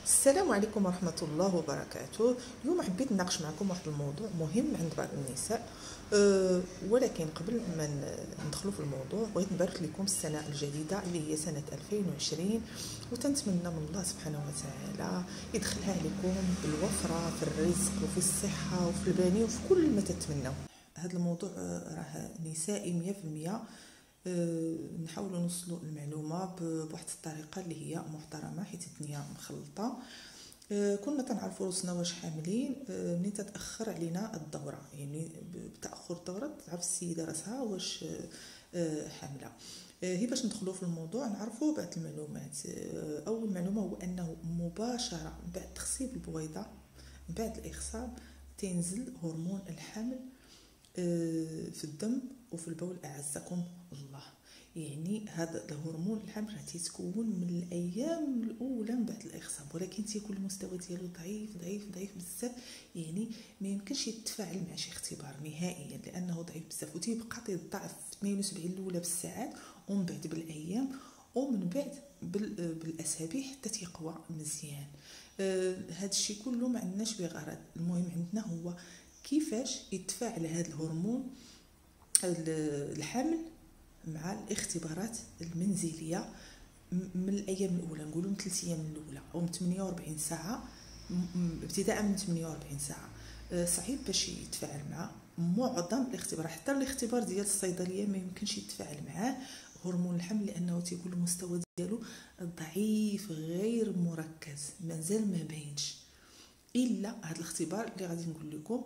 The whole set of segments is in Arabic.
السلام عليكم ورحمة الله وبركاته. اليوم حبيت نناقش معكم واحد الموضوع مهم عند بعض النساء. ولكن قبل ما ندخلوا في الموضوع بغيت نبارك لكم السنة الجديدة اللي هي سنة 2020، وتنتمنى من الله سبحانه وتعالى يدخلها عليكم بالوفرة في الرزق وفي الصحة وفي البني وفي كل ما تتمنوا. هذا الموضوع راه نسائي 100%. نحاولوا نوصلوا المعلومه بواحد الطريقه اللي هي محترمه، حيت الدنيا مخلطه. كنا تنعرفوا روسنا واش حاملين ملي تتاخر علينا الدوره، يعني بتاخر الدوره تعرف السيده راسها واش حامله. هي باش ندخلوا في الموضوع نعرفوا بعض المعلومات. اول معلومه هو انه مباشره بعد تخصيب البويضه بعد الاخصاب تنزل هرمون الحمل في الدم وفي البول اعزكم الله. يعني هذا الهرمون الحمل راه تيتكون من الايام الاولى من بعد الاخصاب، ولكن تيكون المستوى ديالو ضعيف ضعيف ضعيف بزاف. يعني ما يمكنش يتفاعل مع شي اختبار نهائيا لانه ضعيف بزاف، وتيبقى تيضاعف في 72 الاولى بالساعات ومن بعد بالايام ومن بعد بالاسابيع حتى تيقوى مزيان. هذا الشيء كله ما عندناش به غرض. المهم عندنا هو كيفاش يتفاعل هذا الهرمون الحمل مع الاختبارات المنزليه من الايام الاولى، نقولوا من 3 ايام الاولى او من 48 ساعه، ابتداء من 48 ساعه. صعيب باش يتفاعل مع معظم الاختبارات. حتى الاختبار ديال الصيدليه ما يمكنش يتفاعل معاه هرمون الحمل لانه تيكون المستوى ديالو ضعيف غير مركز، مازال ما باينش الا هذا الاختبار اللي غادي نقول لكم.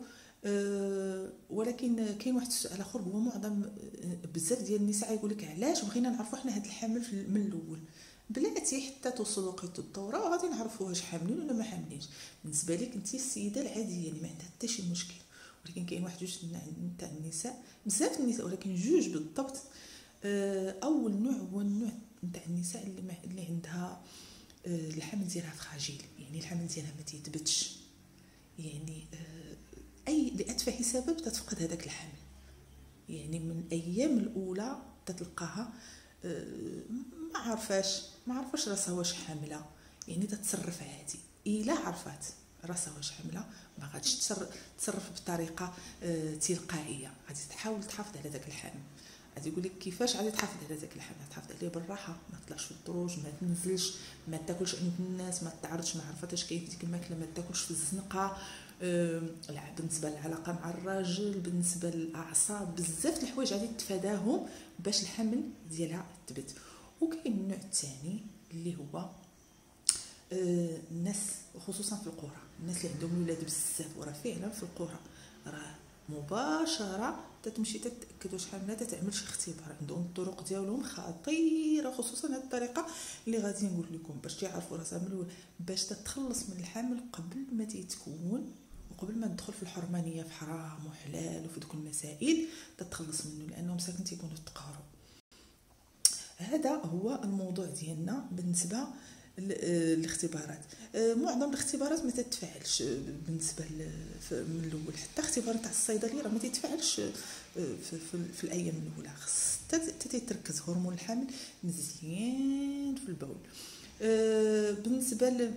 ولكن كاين واحد السؤال اخر، هو معظم بزاف ديال النساء يقول لك علاش بغينا نعرفوا حنا هذا الحمل من الاول بلاتي حتى توصل وقت الدوره وغادي نعرفوا واش حاملين ولا ما حاملينش. بالنسبه لك انت السيده العاديه اللي ما عندها حتى شي مشكل. ولكن كاين واحد جوج تاع النساء، بزاف النساء ولكن جوج بالضبط. اول نوع هو النوع تاع النساء اللي عندها الحمل ديالها فراجيل، يعني الحمل ديالها ما تيثبتش، يعني اي لاتفه سبب تتفقد هذاك الحمل. يعني من الايام الاولى تتلقاها ما عارفاش راسها واش حامله، يعني تتصرف عادي. الا عرفات راسها واش حامله ما غاديش تصرف بطريقه تلقائيه، غادي تحاول تحافظ على ذاك الحمل. غادي يقول لك كيفاش غادي تحافظ على ذاك الحمل؟ تحافظ عليه بالراحه، ما تطلعش في الدروج، ما تنزلش، ما تاكلش عند الناس، ما تعرضش، ما عرفتش كاين في ديك الماكله، ما تاكلش في الزنقه. بالنسبه للعلاقه مع الراجل، بالنسبه للاعصاب، بزاف د الحوايج غادي تتفاداهم باش الحمل ديالها تثبت. وكاين النوع الثاني اللي هو الناس خصوصا في القرى، الناس اللي عندهم الولاد بزاف، وراه فعلا في القرى راه مباشره تتمشي تتاكد واش حامله، تعمل شي اختبار. عندهم الطرق ديالهم خطيره، خصوصا هذه الطريقه اللي غادي نقول لكم باش تعرفوا راسها من الاول، باش تتخلص من الحمل قبل ما تيتكون وقبل ما ندخل في الحرمانيه في حرام وحلال وفي دوك المسائل تتخلص منه، لانهم ساكن تيكونوا تقاروا. هذا هو الموضوع ديالنا بالنسبه الاختبارات. معظم الاختبارات ما تتفاعلش بالنسبه من الاول، حتى اختبار تاع الصيدليه راه ما تيتفاعلش في الايام الاولى. خص تتركز هرمون الحمل مزيان في البول. بالنسبه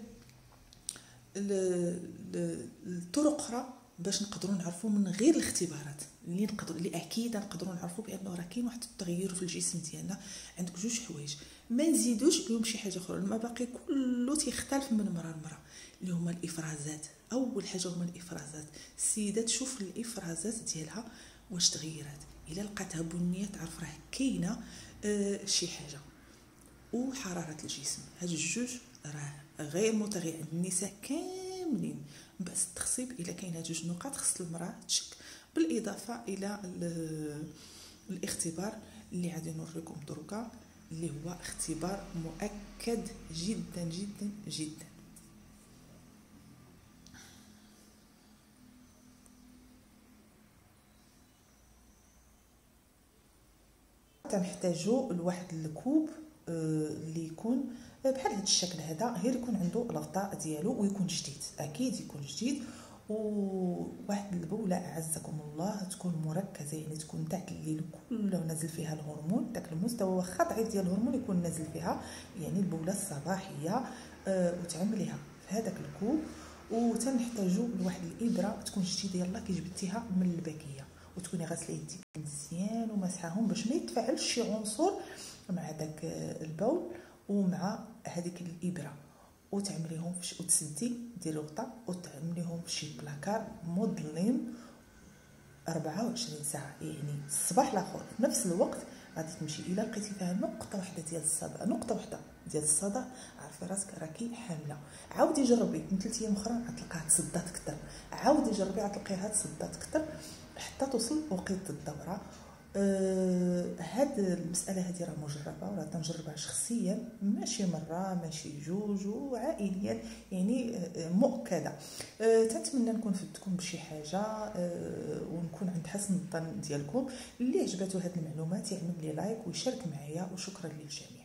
للطرق اخرى باش نقدروا نعرفوا من غير الاختبارات اللي اكيد نقدروا نعرفوا بانه راه كاين واحد التغير في الجسم ديالنا. عندك جوج حوايج ما نزيدوش لهم شي حاجه اخرى، ما باقي كله تيختلف من مرة لمرة، اللي هما الافرازات. اول حاجه هما الافرازات. السيده تشوف الافرازات ديالها واش تغيرات، الا لقاتها بنيه تعرف راه كاينه شي حاجه. وحراره الجسم، هاد الجوج راه غير متغير عند النساء كاملين. بس التخصيب الا كاينه جوج نقاط خص المراه تشك، بالاضافه الى الاختبار اللي غادي نوريكم دركا، اللي هو اختبار مؤكد جدا جدا جدا. تنحتاجو لواحد الكوب اللي يكون بحال هذا الشكل هذا، غير يكون عنده الغطاء ديالو ويكون جديد، اكيد يكون جديد. وواحد البوله اعزكم الله تكون مركزه، يعني تكون تحت الليل كله نازل فيها الهرمون، داك المستوى واخا ضعيف ديال الهرمون يكون نازل فيها، يعني البوله الصباحيه. وتعمليها في هذاك الكوب. وتنحتاجوا لواحد الابره تكون شتي ديالها كي جبتيها من الباكيه، وتكوني غاسله يديك مزيان ومسحاهم باش ما يتفاعلش شي عنصر مع داك البول ومع هذيك الابره، وتعمليهم وتسدي ديري غطا وتعمليهم في شي بلاكار مظلم 24 ساعه، يعني الصباح الاخر في نفس الوقت غادي تمشي الا لقيتي فيها نقطه واحده ديال الصدى، نقطه واحده ديال الصدى، عرفي راسك راكي حامله. عاودي جربي من 3 ايام اخرى غتلقاها تصدات اكثر، عاودي جربي غتلقيها تصدات اكثر حتى توصل وقيت الدوره. هاد المساله هذه راه مجربه وراه تنجربها شخصيا، ماشي مره ماشي جوج، وعائليا يعني مؤكده. تنتمنى نكون فدتكم بشي حاجه، ونكون عند حسن الظن ديالكم. اللي عجبته هاد المعلومات يعمل لي لايك ويشارك معايا، وشكرا للجميع.